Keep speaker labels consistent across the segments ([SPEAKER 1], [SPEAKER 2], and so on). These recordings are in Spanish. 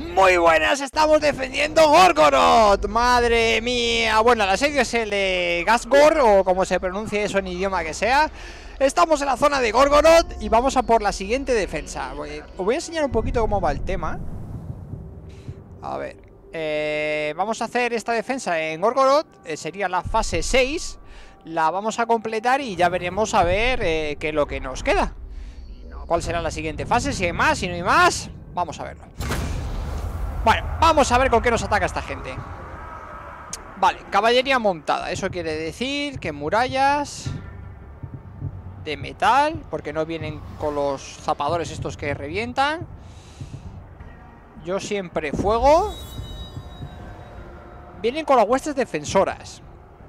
[SPEAKER 1] Muy buenas, estamos defendiendo Gorgoroth. Madre mía. Bueno, el asedio es el de Ghazghor, o como se pronuncie eso en idioma que sea. Estamos en la zona de Gorgoroth y vamos a por la siguiente defensa. Os voy a enseñar un poquito cómo va el tema. A ver, vamos a hacer esta defensa en Gorgoroth. Sería la fase 6. La vamos a completar y ya veremos a ver qué es lo que nos queda. ¿Cuál será la siguiente fase? Si hay más, si no hay más. Vamos a verlo. Bueno, vamos a ver con qué nos ataca esta gente. Vale, caballería montada. Eso quiere decir que murallas de metal, porque no vienen con los zapadores estos que revientan. Yo siempre fuego. Vienen con las huestes defensoras.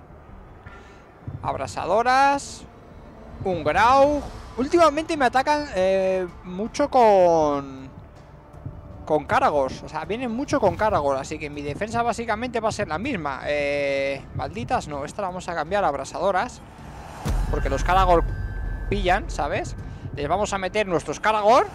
[SPEAKER 1] Abrasadoras. Un grau. Últimamente me atacan mucho con Caragors. O sea, vienen mucho con Caragors. Así que mi defensa básicamente va a ser la misma. Malditas no, esta la vamos a cambiar a abrasadoras, porque los Caragors pillan, ¿sabes? Les vamos a meter nuestros Caragors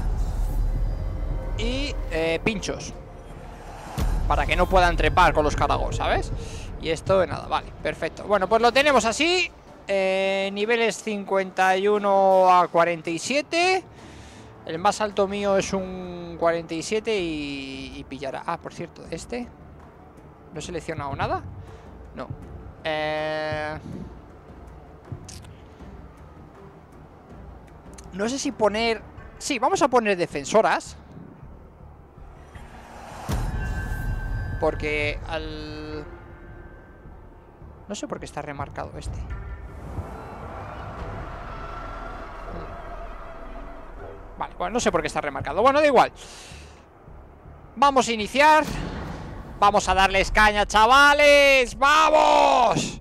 [SPEAKER 1] y pinchos, para que no puedan trepar con los Caragors, ¿sabes? Y esto de nada, vale, perfecto. Bueno, pues lo tenemos así. Niveles 51 a 47. El más alto mío es un 47 y pillará. Ah, por cierto, este no he seleccionado nada. No. No sé si poner... Sí, vamos a poner defensoras, porque al... No sé por qué está remarcado este. Vale, bueno, no sé por qué está remarcado. Bueno, da igual. Vamos a iniciar. Vamos a darles caña, chavales. ¡Vamos!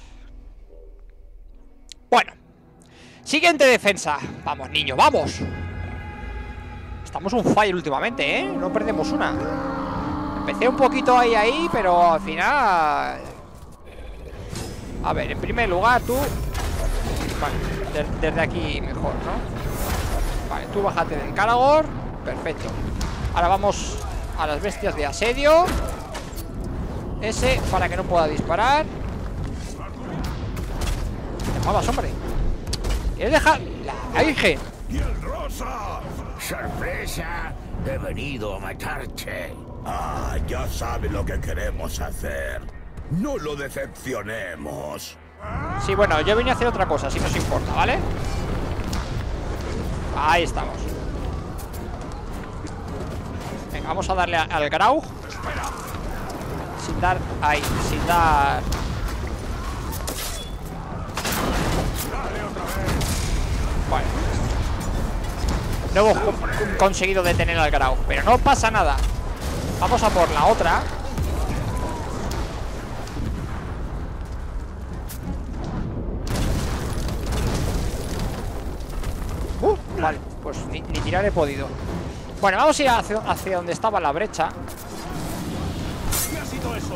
[SPEAKER 1] Bueno, siguiente defensa. Vamos, niño, vamos. Estamos un fire últimamente, ¿eh? No perdemos una. Empecé un poquito ahí, pero al final... A ver, en primer lugar, tú... Vale, desde aquí mejor, ¿no? Vale, tú bájate del Caragor. Perfecto. Ahora vamos a las bestias de asedio. Ese, para que no pueda disparar. ¿Qué muevas, hombre? ¿Quieres dejar la virgen?
[SPEAKER 2] ¡Piel rosa! ¡Sorpresa! He venido a matarte. Ah, ya sabe lo que queremos hacer. No lo decepcionemos.
[SPEAKER 1] Sí, bueno, yo vine a hacer otra cosa, si no os importa, ¿vale? Ahí estamos. Venga, vamos a darle al grau. Sin dar... Ahí, sin dar... Bueno, no hemos conseguido detener al grau, pero no pasa nada. Vamos a por la otra. Vale, pues ni tirar he podido. Bueno, vamos a ir hacia donde estaba la brecha.
[SPEAKER 2] ¿Qué ha sido eso?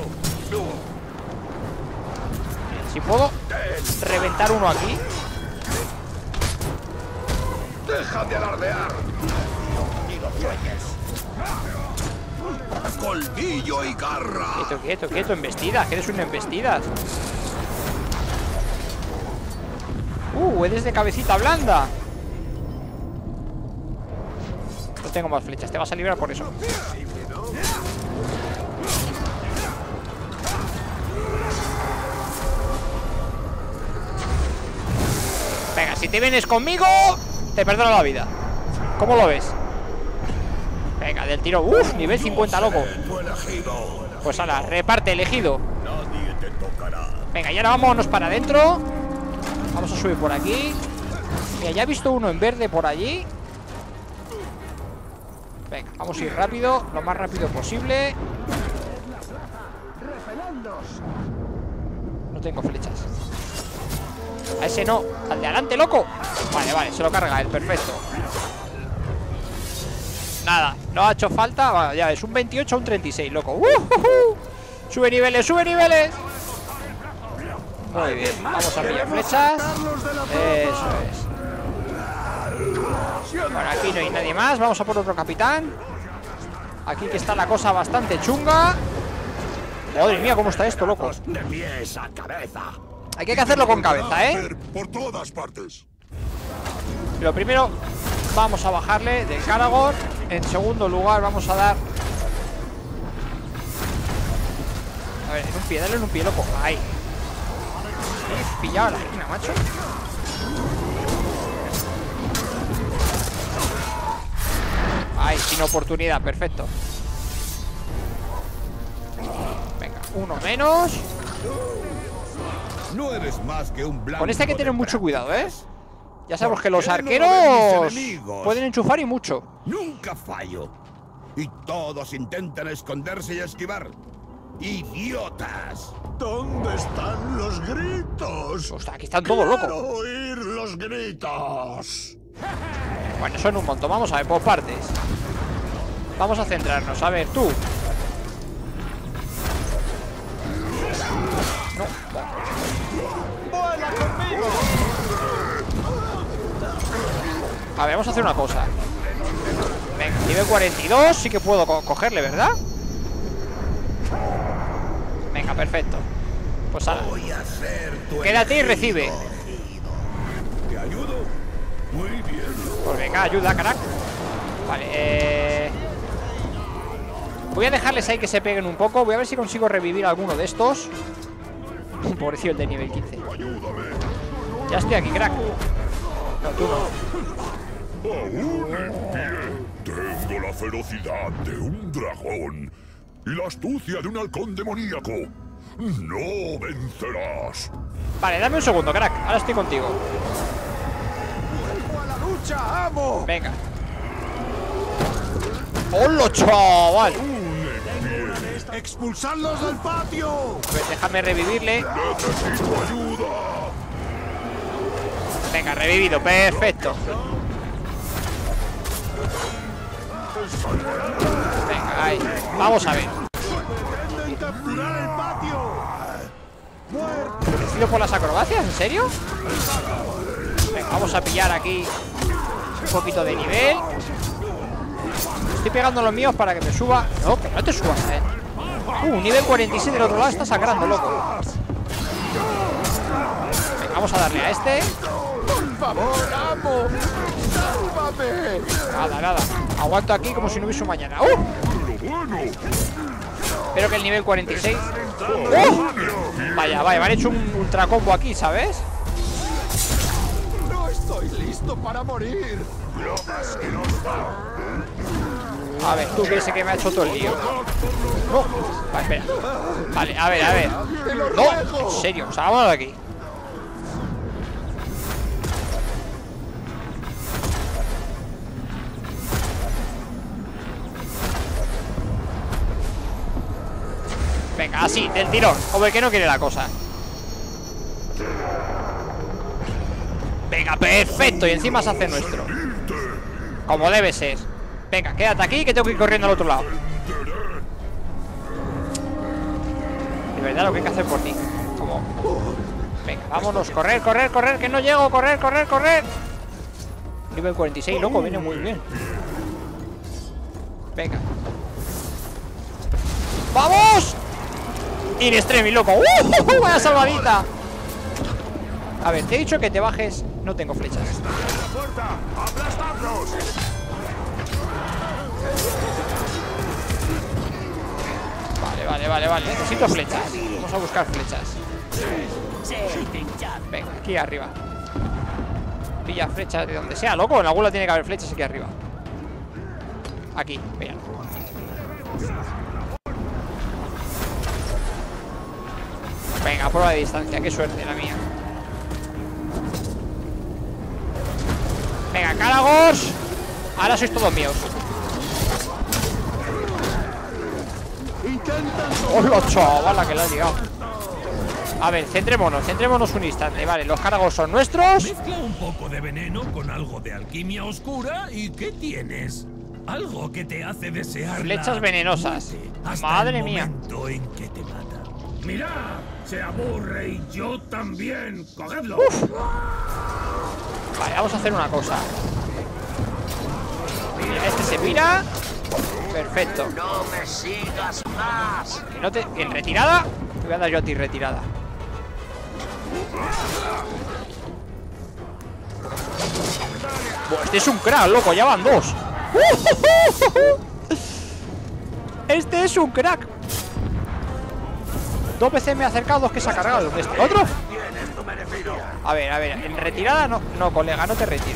[SPEAKER 1] Si puedo reventar uno aquí.
[SPEAKER 2] ¡Deja de alardear! ¡Ni lo sueñes! ¡Colmillo y garra!
[SPEAKER 1] Quieto, quieto, quieto, embestida, que eres una embestida. Eres de cabecita blanda. No tengo más flechas, te vas a librar por eso. Venga, si te vienes conmigo, te perdono la vida. ¿Cómo lo ves? Venga, del tiro. Uf, nivel 50, loco. Pues ala, reparte, elegido.
[SPEAKER 2] Nadie te tocará.
[SPEAKER 1] Venga, y ahora vámonos para adentro. Vamos a subir por aquí. Mira, ya he visto uno en verde por allí. Venga, vamos a ir rápido, lo más rápido posible. No tengo flechas. A ese no, al de adelante, loco. Vale, vale, se lo carga él, perfecto. Nada, no ha hecho falta. Bueno, ya es un 28 a un 36, loco. Sube niveles, sube niveles. Muy bien, vamos a pillar flechas. Eso es. Bueno, aquí no hay nadie más. Vamos a por otro capitán. Aquí que está la cosa bastante chunga. Madre mía, cómo está esto, loco.
[SPEAKER 2] De pies a cabeza.
[SPEAKER 1] Hay que hacerlo con cabeza, ¿eh?
[SPEAKER 3] Por todas partes.
[SPEAKER 1] Lo primero, vamos a bajarle del Caragor. En segundo lugar, vamos a dar... A ver, en un pie, dale en un pie, loco. Ahí. He pillado a la esquina, macho. Ahí, sin oportunidad, perfecto. Venga, uno menos.
[SPEAKER 2] No eres más que un blanco.
[SPEAKER 1] Con este hay que tener mucho cuidado, ¿eh? Ya sabemos que los
[SPEAKER 2] ¿Por qué no
[SPEAKER 1] arqueros
[SPEAKER 2] ven mis enemigos?
[SPEAKER 1] pueden enchufar y mucho.
[SPEAKER 2] Nunca fallo. Y todos intentan esconderse y esquivar. ¡Idiotas!
[SPEAKER 3] ¿Dónde están los gritos?
[SPEAKER 1] Ostras, aquí están todos locos.
[SPEAKER 3] ¡Quiero oír los gritos!
[SPEAKER 1] Bueno, son un montón. Vamos a ver, por partes. Vamos a centrarnos. A ver, tú. No.
[SPEAKER 3] ¡Vuela conmigo!
[SPEAKER 1] A ver, vamos a hacer una cosa. Venga, nivel 42. Sí que puedo cogerle, ¿verdad? Venga, perfecto. Pues ahora,
[SPEAKER 2] Voy a ser tu
[SPEAKER 1] quédate y
[SPEAKER 2] elegido.
[SPEAKER 1] recibe.
[SPEAKER 2] ¿Te ayudo? Muy bien.
[SPEAKER 1] Pues venga, ayuda, carac. Vale, voy a dejarles ahí que se peguen un poco. Voy a ver si consigo revivir alguno de estos. Pobrecillo el de nivel 15. Ya estoy aquí, crack. No, tú no.
[SPEAKER 3] Aún en pie. Tengo la ferocidad de un dragón y la astucia de un halcón demoníaco. No vencerás.
[SPEAKER 1] Vale, dame un segundo, crack. Ahora estoy contigo.
[SPEAKER 3] ¡A la lucha, amo!
[SPEAKER 1] Venga. ¡Hola, chaval!
[SPEAKER 3] ¡Expulsadlos del patio!
[SPEAKER 1] A ver, déjame revivirle.
[SPEAKER 3] ¡Necesito ayuda!
[SPEAKER 1] Venga, revivido, perfecto. Venga, ahí. Vamos a ver.
[SPEAKER 3] ¡Pretenden capturar el patio!
[SPEAKER 1] ¿Vencido por las acrobacias? ¿En serio? Venga, vamos a pillar aquí un poquito de nivel. Estoy pegando a los míos para que me suba. No, que no te subas, nivel 46 del otro lado está sangrando, loco. Venga, vamos a darle a este.
[SPEAKER 3] ¡Por favor, amo! ¡Sálvame!
[SPEAKER 1] Nada, nada. Aguanto aquí como si no hubiese un mañana.
[SPEAKER 3] ¡Pero bueno!
[SPEAKER 1] Espero que el nivel 46. Vaya, vaya, me han hecho un ultra combo aquí, ¿sabes?
[SPEAKER 3] ¡No estoy listo para morir!
[SPEAKER 1] A ver, tú que ese que me ha hecho todo el lío. No, vale, espera. Vale, a ver, a ver. No, en serio, o sea, vámonos de aquí. Venga, así, del tirón. Como el que no quiere la cosa. Venga, perfecto. Y encima se hace nuestro. Como debe ser. Venga, quédate aquí que tengo que ir corriendo al otro lado. De verdad lo que hay que hacer por ti. Como... Venga, vámonos, correr, correr, correr. Que no llego, correr, correr, correr. Nivel 46, loco, viene muy bien. Venga. ¡Vamos! In extremis, loco. ¡Buena salvadita! A ver, te he dicho que te bajes. No tengo flechas. Vale. Necesito flechas. Vamos a buscar flechas. Venga, aquí arriba. Pilla flechas de donde sea, loco. En algún lado tiene que haber flechas aquí arriba. Aquí, vean. Venga, prueba de distancia. Qué suerte la mía. Venga, Caragors. Ahora sois todos míos. ¡Hola, chaval! La que la has llegado. A ver, centrémonos un instante. Vale, los Caragors son nuestros.
[SPEAKER 4] Mezcla un poco de veneno con algo de alquimia oscura y ¿qué tienes? Algo que te hace desear
[SPEAKER 1] Flechas venenosas. Madre mía.
[SPEAKER 4] En que te mata. Mirad, se aburre y yo también. Cogedlo.
[SPEAKER 1] Vale, vamos a hacer una cosa. Mira, este se mira. Perfecto.
[SPEAKER 2] ¡No me sigas más!
[SPEAKER 1] Que no te... ¿En retirada? Te voy a dar yo a ti retirada. Buah, este es un crack, loco, ya van 2. Este es un crack. 2 veces me ha acercado, 2 que se ha cargado. ¿Dónde está el otro? A ver, en retirada no, no, colega, no te retires.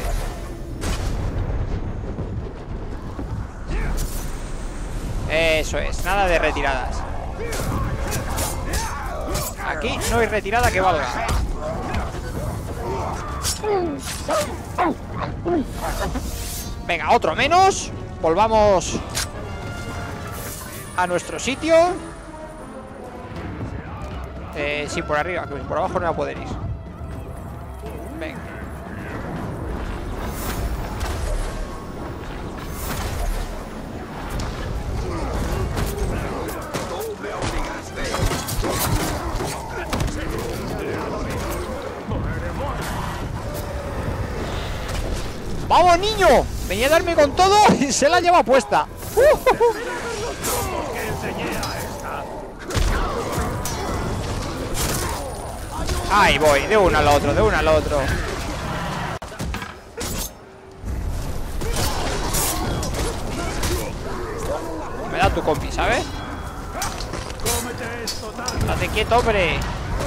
[SPEAKER 1] Eso es, nada de retiradas. Aquí no hay retirada que valga. Venga, otro menos. Volvamos a nuestro sitio. Sí, por arriba, que por abajo no va a poder ir. Venga. ¡Vamos, niño! Venía a darme con todo y se la lleva puesta. Ahí voy, de uno al otro, de uno al otro. Me da tu compi, ¿sabes? Date quieto, hombre.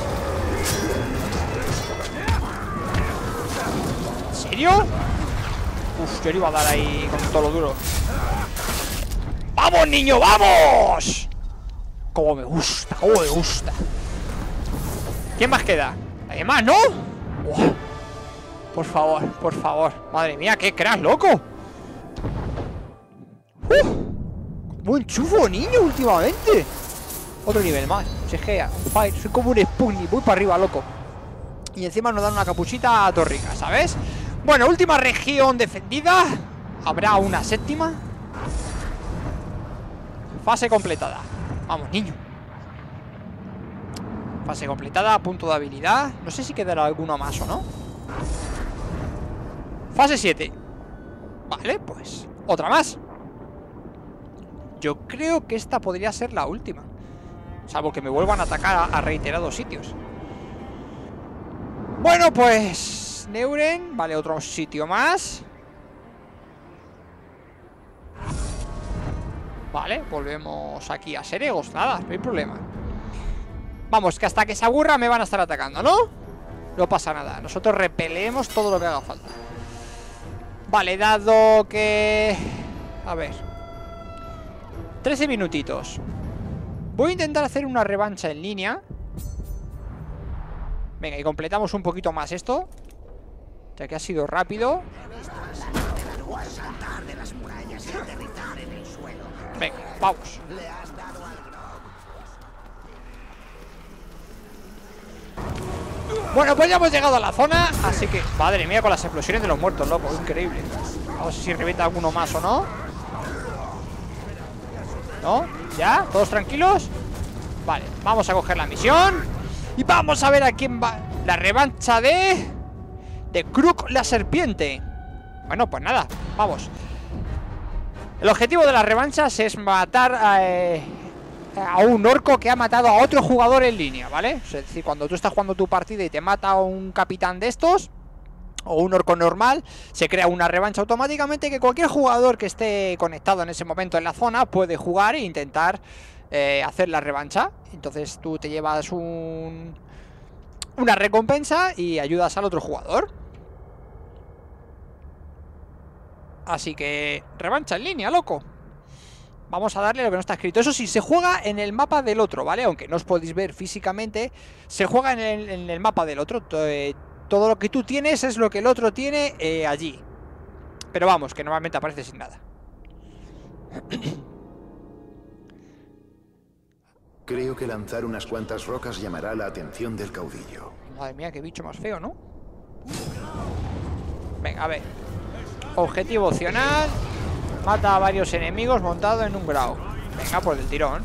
[SPEAKER 1] ¿En serio? Uf, yo le iba a dar ahí con todo lo duro. ¡Vamos, niño, vamos! Como me gusta, como me gusta. ¿Quién más queda? ¿Hay más, no? Uah. Por favor, por favor. Madre mía, qué crack, loco. Buen chufo, niño, últimamente. Otro nivel más. Si es que, soy como un Sputnik, voy para arriba, loco. Y encima nos dan una capuchita a Torrica, ¿sabes? Bueno, última región defendida. Habrá una séptima. Fase completada. Vamos, niño. Fase completada, punto de habilidad. No sé si quedará alguno más o no. Fase 7. Vale, pues otra más. Yo creo que esta podría ser la última, salvo que me vuelvan a atacar a reiterados sitios. Bueno, pues Neuren, vale, otro sitio más. Vale, volvemos aquí a Seregos. Nada, no hay problema. Vamos, que hasta que se aburra me van a estar atacando, ¿no? No pasa nada, nosotros repelemos todo lo que haga falta. Vale, dado que... A ver, 13 minutitos. Voy a intentar hacer una revancha en línea. Venga, y completamos un poquito más esto, ya que ha sido rápido. Venga, vamos. Bueno, pues ya hemos llegado a la zona, así que... Madre mía, con las explosiones de los muertos, loco, increíble. Vamos a ver si revienta alguno más o no. ¿No? ¿Ya? ¿Todos tranquilos? Vale, vamos a coger la misión y vamos a ver a quién va. La revancha de Kruk la serpiente. Bueno, pues nada, vamos. El objetivo de las revanchas es matar a un orco que ha matado a otro jugador en línea, ¿vale? Es decir, cuando tú estás jugando tu partida y te mata un capitán de estos o un orco normal, se crea una revancha automáticamente que cualquier jugador que esté conectado en ese momento en la zona puede jugar e intentar hacer la revancha. Entonces tú te llevas una recompensa y ayudas al otro jugador. Así que revancha en línea, loco. Vamos a darle lo que no está escrito. Eso sí, se juega en el mapa del otro, ¿vale? Aunque no os podéis ver físicamente, se juega en el mapa del otro. Todo lo que tú tienes es lo que el otro tiene allí. Pero vamos, que normalmente aparece sin nada.
[SPEAKER 5] Creo que lanzar unas cuantas rocas llamará la atención del caudillo.
[SPEAKER 1] Madre mía, qué bicho más feo, ¿no? Venga, a ver. Objetivo opcional. Mata a varios enemigos montado en un grau. Venga, por el tirón.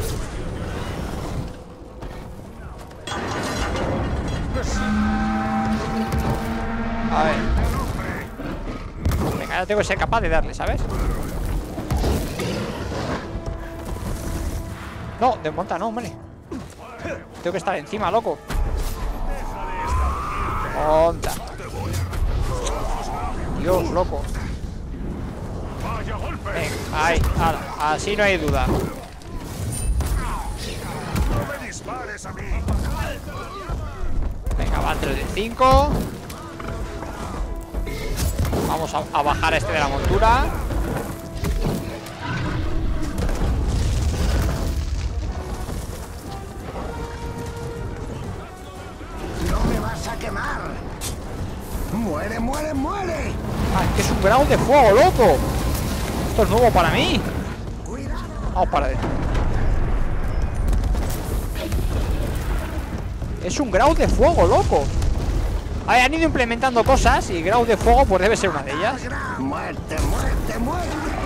[SPEAKER 1] A ver. Venga, ahora tengo que ser capaz de darle, ¿sabes? No, desmonta no, hombre. Tengo que estar encima, loco. Monta. Dios, loco. Venga, ahí, ala, así no hay duda. Venga, va 3 de 5. Vamos a bajar a este de la montura.
[SPEAKER 6] No me vas a quemar. Muere, muere, muere.
[SPEAKER 1] Ah, es que es un grado de fuego, loco. Esto es nuevo para mí.
[SPEAKER 6] Cuidado.
[SPEAKER 1] Vamos para adentro. Es un grado de fuego, loco. A ver, han ido implementando cosas y grado de fuego pues debe ser una de ellas.
[SPEAKER 6] Muerte, muerte, muerte.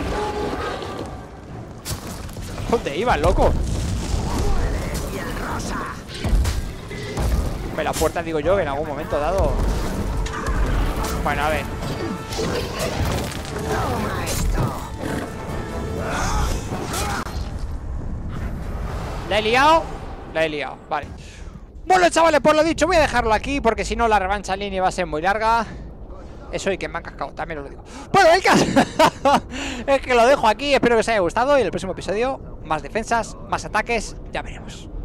[SPEAKER 1] ¿Dónde iban, loco?
[SPEAKER 6] Y el rosa.
[SPEAKER 1] Hombre, la puerta digo yo que en algún momento dado. Bueno, a ver.
[SPEAKER 6] Toma esto.
[SPEAKER 1] ¿La he liado? La he liado, vale. Bueno, chavales, pues lo dicho, voy a dejarlo aquí porque si no la revancha en línea va a ser muy larga. Eso y que me han cascado, también os lo digo. Bueno, el caso es que lo dejo aquí. Espero que os haya gustado y en el próximo episodio más defensas, más ataques, ya veremos.